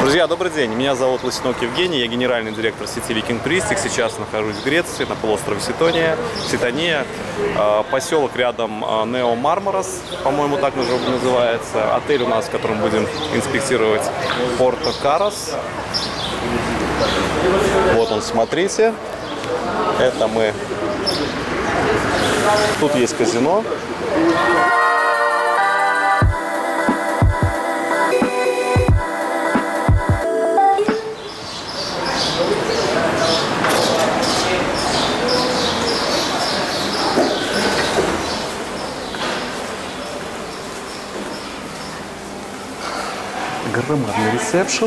Друзья, добрый день. Меня зовут Лысенок Евгений, я генеральный директор сети Viking Touristic. Сейчас нахожусь в Греции, на полуострове Ситония, поселок рядом Нео Мармарос, по-моему, так называется. Отель у нас, в котором будем инспектировать, Порто Карос. Вот он, смотрите. Это мы. Тут есть казино. Громадный ресепшн.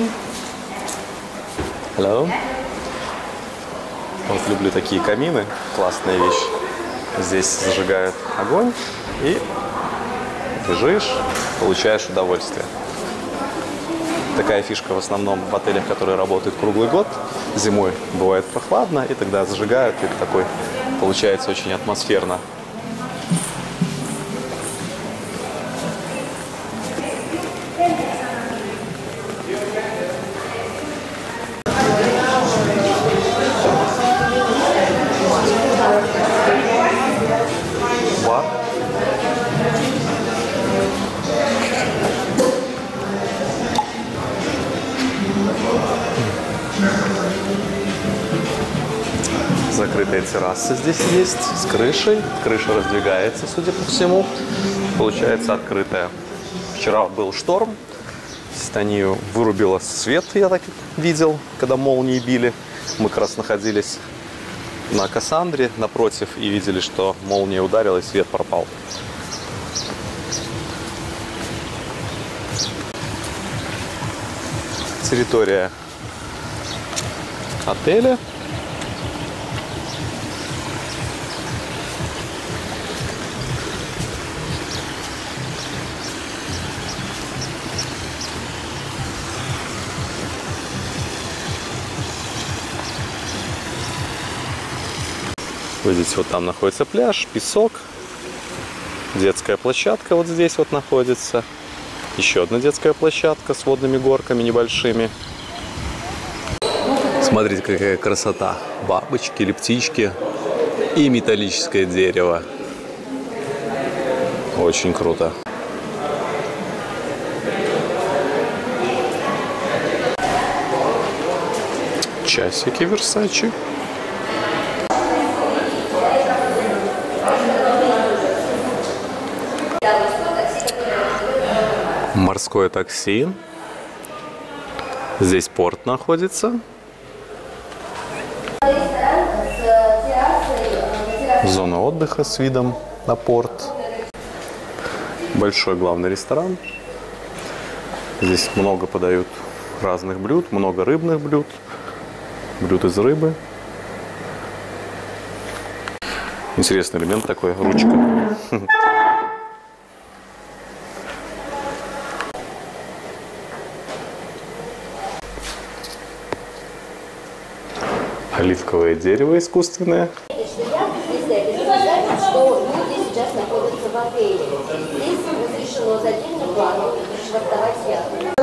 Hello. Вот люблю такие камины. Классная вещь. Здесь зажигают огонь и лежишь, получаешь удовольствие. Такая фишка в основном в отелях, которые работают круглый год. Зимой бывает прохладно, и тогда зажигают, и такой получается очень атмосферно. Закрытая терраса здесь есть с крышей. Крыша раздвигается, судя по всему. Получается открытая. Вчера был шторм. Ситонию вырубило свет, я так видел, когда молнии били. Мы как раз находились на Кассандре напротив и видели, что молния ударила и свет пропал. Территория отеля. Видите, вот там находится пляж, песок, детская площадка вот здесь вот находится, еще одна детская площадка с водными горками небольшими. Смотрите, какая красота! Бабочки или птички и металлическое дерево. Очень круто. Часики Versace. Морское такси. Здесь порт находится. Зона отдыха с видом на порт. Большой главный ресторан. Здесь много подают разных блюд, много рыбных блюд, блюд из рыбы. Интересный элемент такой, ручка. Оливковое дерево искусственное. Что люди сейчас находятся в отеле. Здесь разрешено за отдельную плату швартовать яхту.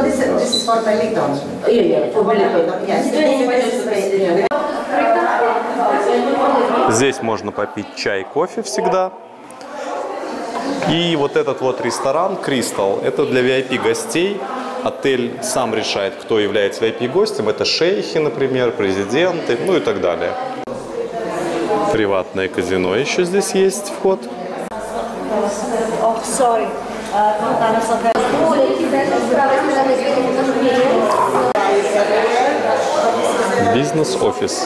Здесь можно попить чай, кофе всегда. И вот этот вот ресторан Crystal, это для VIP гостей. Отель сам решает, кто является VIP-гостем. Это шейхи, например, президенты, ну и так далее. Приватное казино еще здесь есть вход. Бизнес-офис.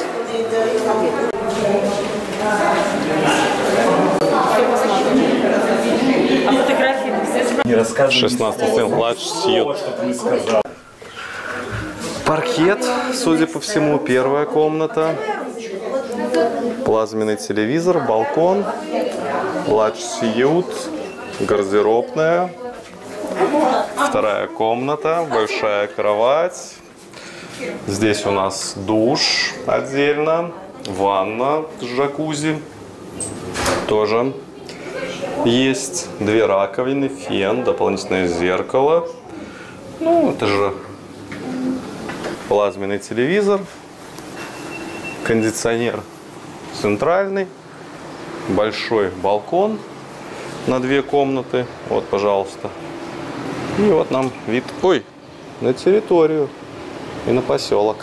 Не рассказывай. 16 Large Suite. Паркет, судя по всему, первая комната. Плазменный телевизор, балкон. Large Suite, гардеробная. Вторая комната, большая кровать. Здесь у нас душ отдельно, ванна с джакузи тоже. Есть две раковины, фен, дополнительное зеркало. Ну, это же плазменный телевизор, кондиционер центральный, большой балкон на 2 комнаты. Вот, пожалуйста. И вот нам вид, на территорию и на поселок.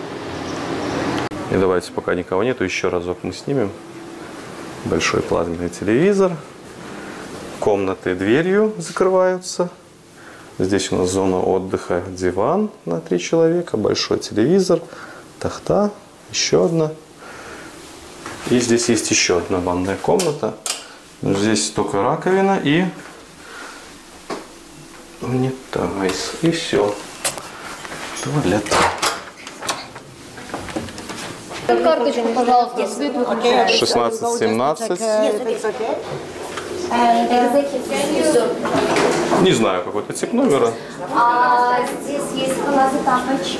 И давайте, пока никого нету, еще разок мы снимем. Большой плазменный телевизор. Комнаты дверью закрываются. Здесь у нас зона отдыха, диван на 3 человека, большой телевизор, тахта, еще одна. И здесь есть еще одна ванная комната. Здесь только раковина и унитаз. И все. Туалет. Карточку, пожалуйста, свет выключаем. 16-17. Не знаю, какой-то тип номера. Здесь есть полазы тапочки.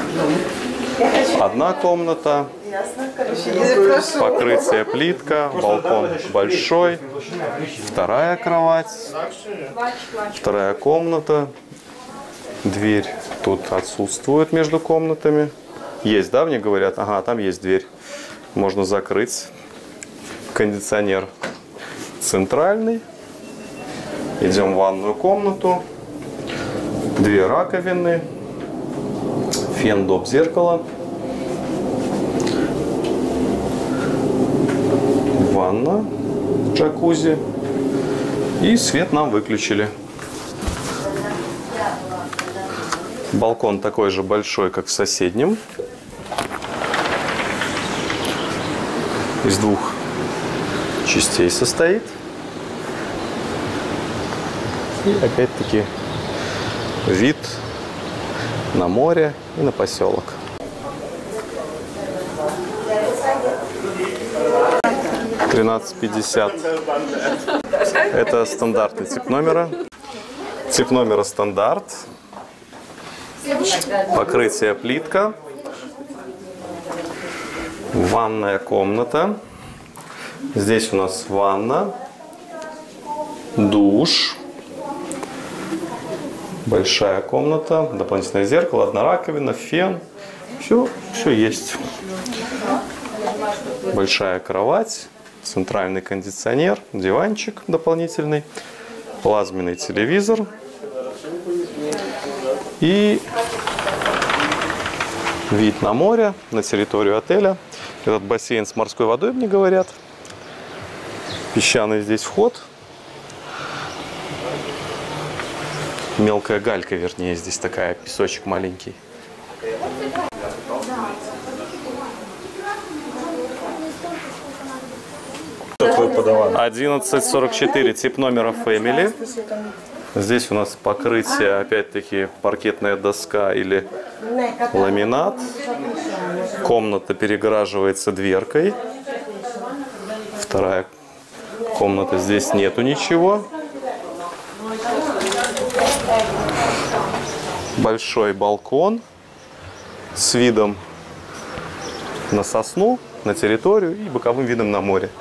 Одна комната. Покрытие плитка. Балкон большой. Вторая кровать. Вторая комната. Дверь тут отсутствует между комнатами. Есть, да, мне говорят? Ага, там есть дверь. Можно закрыть. Кондиционер центральный. Идем в ванную комнату. 2 раковины. Фен, доп, зеркало. Ванна, джакузи. И свет нам выключили. Балкон такой же большой, как в соседнем. Из 2 частей состоит. И опять-таки вид на море и на поселок. $13.50. Это стандартный тип номера. Тип номера стандарт. Покрытие плитка. Ванная комната. Здесь у нас ванна, душ, большая комната, дополнительное зеркало, 1 раковина, фен. Все есть. Большая кровать, центральный кондиционер, диванчик дополнительный, плазменный телевизор и вид на море, на территорию отеля. Этот бассейн с морской водой, мне говорят. Песчаный здесь вход. Мелкая галька, вернее, здесь такая, песочек маленький. $11.44, тип номера Family. Здесь у нас покрытие, опять-таки, паркетная доска или ламинат. Комната перегораживается дверкой. Вторая комната, здесь нету ничего. Большой балкон с видом на сосну, на территорию и боковым видом на море.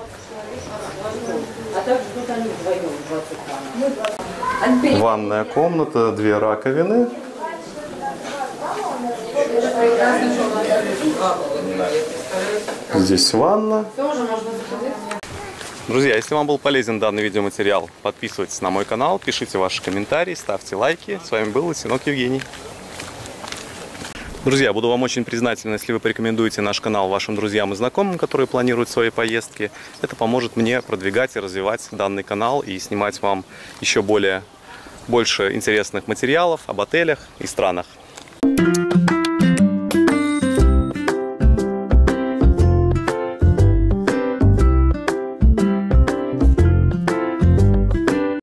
Ванная комната, 2 раковины. Здесь ванна. Друзья, если вам был полезен данный видеоматериал, подписывайтесь на мой канал, пишите ваши комментарии, ставьте лайки. С вами был Лысенок Евгений. Друзья, буду вам очень признателен, если вы порекомендуете наш канал вашим друзьям и знакомым, которые планируют свои поездки. Это поможет мне продвигать и развивать данный канал и снимать вам еще больше интересных материалов об отелях и странах.